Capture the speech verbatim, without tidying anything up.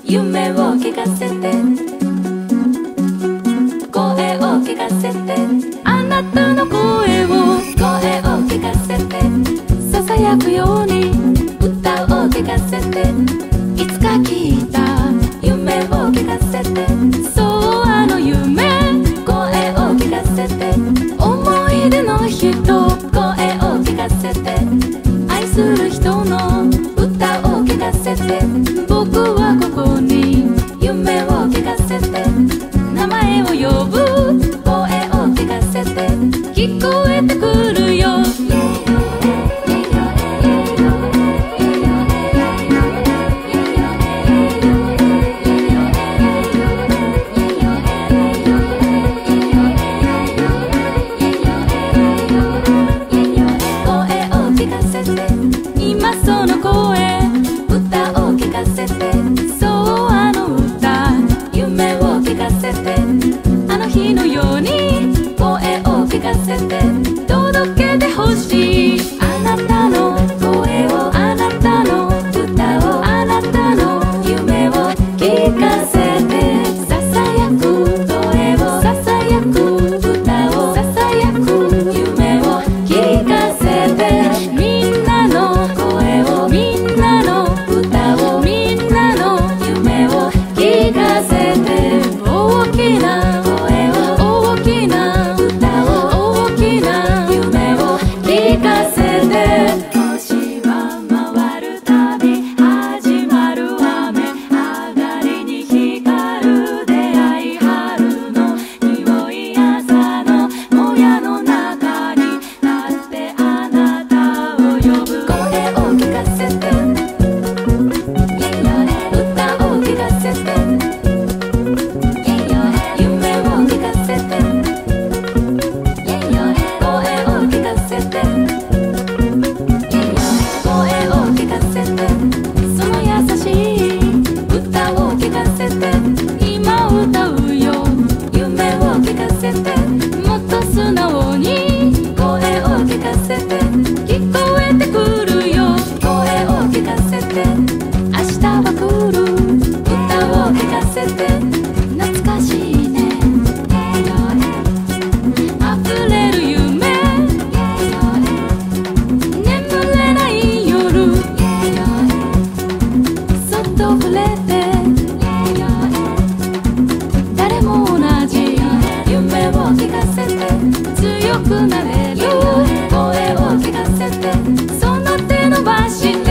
夢を聞かせて、声を聞かせて、あなたの声を声を聞かせて、ささやくように歌を聞かせて、いつか聞いた夢を聞かせて、そうあの夢声を聞かせて、思い出の人声を聞かせて、愛する人の歌を聞かせて、僕はここに夢を聞かせて、名前を呼ぶ声を聞かせて、聞こえてくるよ。今その声歌を聞かせて、そうあの歌夢を聞かせて、あの日のように声を聞かせて、届けてほしいあなたの声を、あなたの歌を、あなたの夢を聞かせて、ささやく声を、ささやく歌を、ささやく夢を聞かせて、みんなの声を、みんなの歌を、みんなの夢を聞かせて、大きな声を、大きな歌を、大きな夢を聞かせて、星は回るたび始まる雨上がりに光る出会い、春の匂い、朝のもやの中に立ってあなたを呼ぶ、声を聞かせて、歌を聞かせて、夢を聞かせて、声を聞かせて、声を聞かせて、その優しい歌を聞かせて、今歌うよ夢を聞かせて、もっと素直に声を聞かせて、聞こえてくるよ声を聞かせて、明日は来る歌を聞かせて、懐かしいね溢れる夢、眠れない夜、そっと触れて、誰も同じ夢を聞かせて、強くなれる声を聞かせて、その手伸ばし